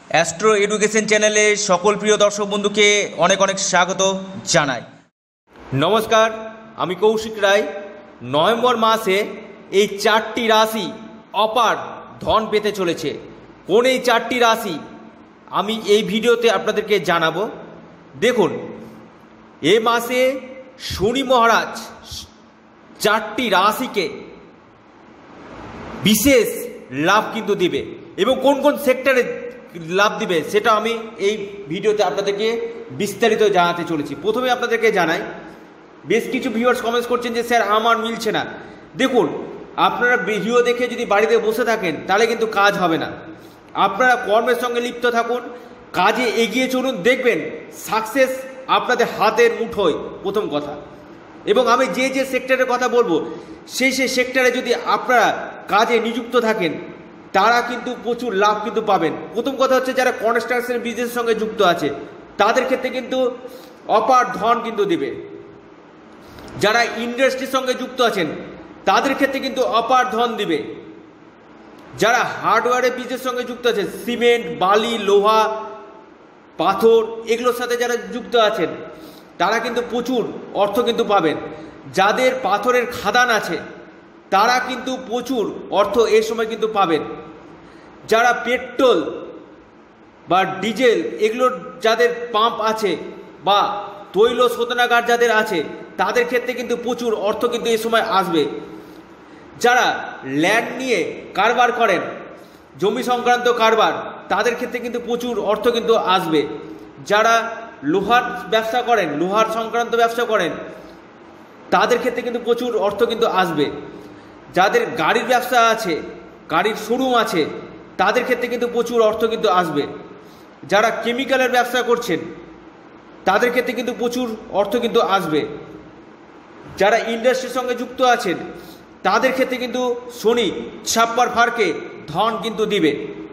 Astro education চ্যানেলে সকল প্রিয় দর্শক বন্ধুকে অনেক অনেক স্বাগত জানাই। নমস্কার, আমি কৌশিক রায়। নভেম্বর মাসে এই চারটি রাশি অপার ধন পেতে চলেছে। কোন এই চারটি রাশি আমি এই ভিডিওতে আপনাদেরকে জানাবো। দেখুন, এ মাসে শনি মহারাজ চারটি রাশিকে বিশেষ লাভ কিন্তু দিবে এবং কোন কোন সেক্টরে লাভ দিবে সেটা আমি এই ভিডিওতে আপনাদেরকে বিস্তারিত জানাতে চলেছি। প্রথমে আপনাদেরকে জানাই, বেশ কিছু ভিউয়ার্স কমেন্টস করছেন যে স্যার আমার মিলছে না। দেখুন, আপনারা ভিডিও দেখে যদি বাড়িতে বসে থাকেন তাহলে কিন্তু কাজ হবে না। আপনারা কর্মের সঙ্গে লিপ্ত থাকুন, কাজে এগিয়ে চলুন, দেখবেন সাকসেস আপনাদের হাতের মুঠোয়, প্রথম কথা। এবং আমি যে যে সেক্টরের কথা বলবো সেই সেক্টরে যদি আপনারা কাজে নিযুক্ত থাকেন তারা কিন্তু প্রচুর লাভ কিন্তু পাবেন। প্রথম কথা হচ্ছে, যারা কনস্ট্রাকশন বিজনেসের সঙ্গে যুক্ত আছে তাদের ক্ষেত্রে কিন্তু অপার ধন কিন্তু দেবে। যারা ইন্ডাস্ট্রির সঙ্গে যুক্ত আছেন তাদের ক্ষেত্রে কিন্তু অপার ধন দিবে। যারা হার্ডওয়্যারের বিজনেসের সঙ্গে যুক্ত আছে, সিমেন্ট, বালি, লোহা, পাথর, এগুলোর সাথে যারা যুক্ত আছেন তারা কিন্তু প্রচুর অর্থ কিন্তু পাবেন। যাদের পাথরের খাদান আছে তারা কিন্তু প্রচুর অর্থ এই সময় কিন্তু পাবেন। যারা পেট্রোল বা ডিজেল এগুলোর যাদের পাম্প আছে বা তৈল শোধনাগার যাদের আছে তাদের ক্ষেত্রে কিন্তু প্রচুর অর্থ কিন্তু এই সময় আসবে। যারা ল্যান্ড নিয়ে কারবার করেন, জমি সংক্রান্ত কারবার, তাদের ক্ষেত্রে কিন্তু প্রচুর অর্থ কিন্তু আসবে। যারা লোহার ব্যবসা করেন, লোহার সংক্রান্ত ব্যবসা করেন, তাদের ক্ষেত্রে কিন্তু প্রচুর অর্থ কিন্তু আসবে। যাদের গাড়ির ব্যবসা আছে, গাড়ির শোরুম আছে, তাদের ক্ষেত্রে কিন্তু প্রচুর অর্থ কিন্তু আসবে। যারা কেমিক্যালের ব্যবসা করছেন তাদের ক্ষেত্রে কিন্তু প্রচুর অর্থ কিন্তু আসবে। যারা ইন্ডাস্ট্রির সঙ্গে যুক্ত আছেন তাদের ক্ষেত্রে কিন্তু শনি ছাপ্পার ফারকে ধন কিন্তু দিবে।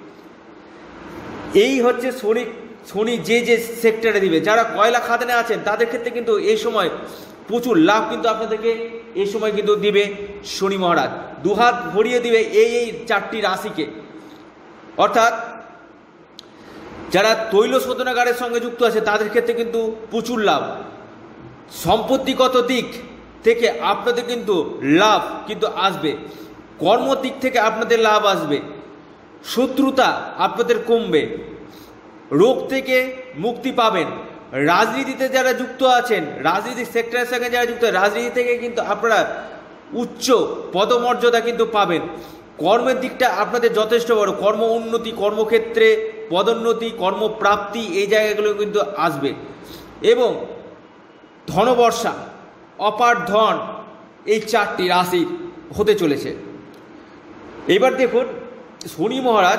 এই হচ্ছে শনি যে যে সেক্টরে দিবে। যারা কয়লা খাদানে আছেন তাদের ক্ষেত্রে কিন্তু এই সময় প্রচুর লাভ কিন্তু আপনাদেরকে এই সময় কিন্তু দিবে শনি মহারাজ। দুহাত ভরিয়ে দিবে এই চারটি রাশিকে। অর্থাৎ যারা তৈল শোধনাগারের সঙ্গে যুক্ত আছে তাদের ক্ষেত্রে কিন্তু প্রচুর লাভ। সম্পত্তিগত দিক থেকে আপনাদের কিন্তু লাভ কিন্তু আসবে। কর্ম দিক থেকে আপনাদের লাভ আসবে। শত্রুতা আপনাদের কমবে। রোগ থেকে মুক্তি পাবেন। রাজনীতিতে যারা যুক্ত আছেন, রাজনীতিক সেক্টরের সঙ্গে যারা যুক্ত, রাজনীতি থেকে কিন্তু আপনারা উচ্চ পদমর্যাদা কিন্তু পাবেন। কর্মের দিকটা আপনাদের যথেষ্ট বড়। কর্ম উন্নতি, কর্মক্ষেত্রে পদোন্নতি, কর্মপ্রাপ্তি, এই জায়গাগুলো কিন্তু আসবে। এবং ধনবর্ষা, অপার ধন এই চারটি রাশির হতে চলেছে। এবার দেখুন, শনি মহারাজ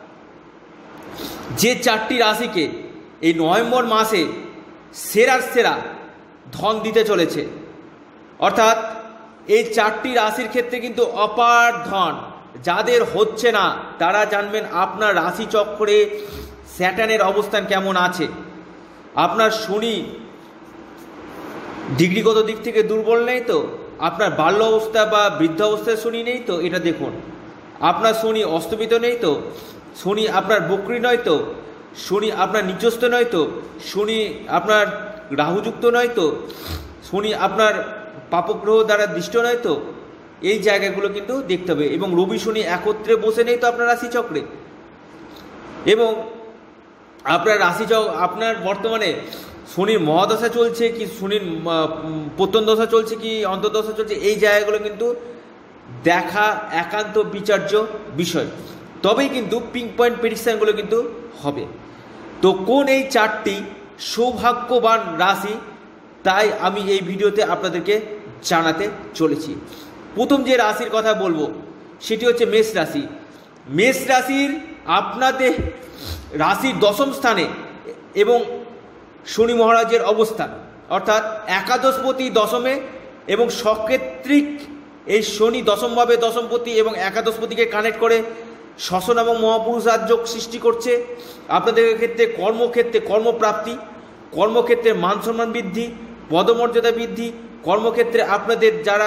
যে চারটি রাশিকে এই নভেম্বর মাসে সেরার সেরা ধন দিতে চলেছে, অর্থাৎ এই চারটি রাশির ক্ষেত্রে কিন্তু অপার ধন। যাদের হচ্ছে না তারা জানবেন আপনার রাশি চক্রে স্যাটার্নের অবস্থান কেমন আছে। আপনার শনি ডিগ্রিগত দিক থেকে দুর্বল নেই তো, আপনার বাল্য অবস্থা বা বৃদ্ধ অবস্থায় শনি নেই তো, এটা দেখুন। আপনার শনি অস্তমিত নেই তো, শনি আপনার বক্রী নয় তো, শনি আপনার নিচস্থ নয় তো, শনি আপনার রাহুযুক্ত নয় তো, শনি আপনার পাপগ্রহ দ্বারা দৃষ্ট নয় তো, এই জায়গাগুলো কিন্তু দেখতে হবে। এবং রবি শনি একত্রে বসে নেই তো আপনার রাশিচক্রে। এবং আপনার আপনার বর্তমানে শনির মহাদশা চলছে কি শনির পতন দশা চলছে কি অন্তর্দশা চলছে, এই জায়গাগুলো কিন্তু দেখা একান্ত বিচার্য বিষয়। তবেই কিন্তু পিঙ্ক পয়েন্ট প্রেডিকশনগুলো কিন্তু হবে। তো কোন এই চারটি সৌভাগ্যবান রাশি, তাই আমি এই ভিডিওতে আপনাদেরকে জানাতে চলেছি। প্রথম যে রাশির কথা বলবো সেটি হচ্ছে মেষ রাশি। মেষ রাশির আপনাদের রাশির দশম স্থানে এবং শনি মহারাজের অবস্থান, অর্থাৎ একাদশপতি দশমে এবং সক্ষেত্রিক এই শনি দশমভাবে দশমপতি এবং একাদশপতিকে কানেক্ট করে শ্বসন এবং মহাপুরুষ রাজযোগ সৃষ্টি করছে। আপনাদের ক্ষেত্রে কর্মক্ষেত্রে কর্মপ্রাপ্তি, কর্মক্ষেত্রে মান সম্মান বৃদ্ধি, পদমর্যাদা বৃদ্ধি, কর্মক্ষেত্রে আপনাদের যারা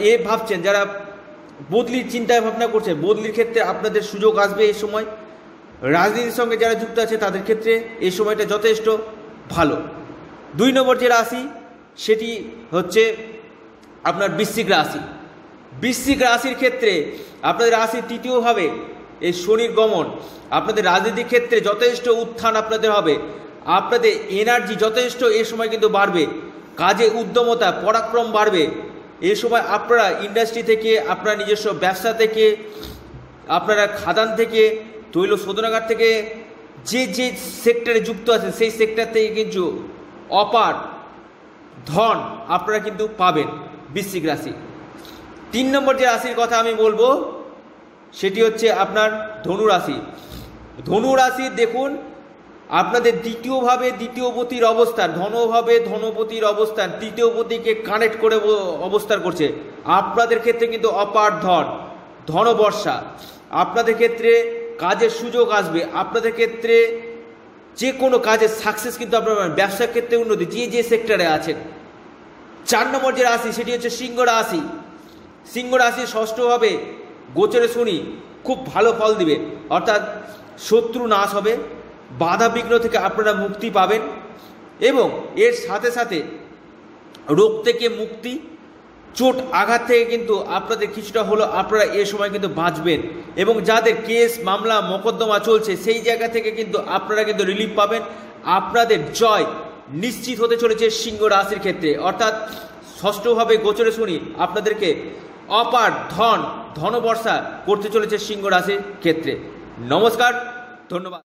ভাবছেন, যারা বদলির চিন্তায় ভাবনা করছেন, বদলির ক্ষেত্রে আপনাদের সুযোগ আসবে এই সময়। রাজনীতির সঙ্গে যারা যুক্ত আছে তাদের ক্ষেত্রে এই সময়টা যথেষ্ট ভালো। 2 নম্বর যে রাশি সেটি হচ্ছে আপনার বৃশ্চিক রাশি। বৃশ্চিক রাশির ক্ষেত্রে আপনাদের রাশির তৃতীয়ভাবে এই শনির গমন আপনাদের রাজনীতির ক্ষেত্রে যথেষ্ট উত্থান আপনাদের হবে, আপনাদের এনার্জি যথেষ্ট এই সময় কিন্তু বাড়বে, কাজে উদ্যমতা পরাক্রম বাড়বে। এই সময় আপনারা ইন্ডাস্ট্রি থেকে, আপনারা নিজস্ব ব্যবসা থেকে, আপনারা খাদান থেকে, তৈল শোধনাগার থেকে, যে যে সেক্টরে যুক্ত আছেন সেই সেক্টর থেকে কিন্তু অপার ধন আপনারা কিন্তু পাবেন বৃশ্চিক রাশি। 3 নম্বর যে রাশির কথা আমি বলবো সেটি হচ্ছে আপনার ধনু রাশি। ধনু রাশি দেখুন আপনাদের দ্বিতীয়ভাবে দ্বিতীয়পতির অবস্থান, ধনভাবে ধনপতির অবস্থান তৃতীয়পতিকে কানেক্ট করে অবস্থান করছে। আপনাদের ক্ষেত্রে কিন্তু অপার ধনবর্ষা, আপনাদের ক্ষেত্রে কাজের সুযোগ আসবে, আপনাদের ক্ষেত্রে যে কোনো কাজের সাকসেস কিন্তু আপনার, ব্যবসার ক্ষেত্রে উন্নতি, যে যে সেক্টরে আছেন। 4 নম্বর যে রাশি সেটি হচ্ছে সিংহ রাশি। সিংহ রাশি ষষ্ঠভাবে গোচরে শনি খুব ভালো ফল দিবে, অর্থাৎ শত্রু নাশ হবে, বাধা বিঘ্ন থেকে আপনারা মুক্তি পাবেন এবং এর সাথে সাথে রোগ থেকে মুক্তি, চোট আঘাত থেকে কিন্তু আপনাদের কিছুটা হলো আপনারা এ সময় কিন্তু বাঁচবেন এবং যাদের কেস মামলা মোকদ্দমা চলছে সেই জায়গা থেকে কিন্তু আপনারা কিন্তু রিলিফ পাবেন। আপনাদের জয় নিশ্চিত হতে চলেছে সিংহ রাশির ক্ষেত্রে, অর্থাৎ ষষ্ঠভাবে গোচরে শনি আপনাদেরকে অপার ধনবর্ষা করতে চলেছে সিংহ রাশির ক্ষেত্রে। নমস্কার, ধন্যবাদ।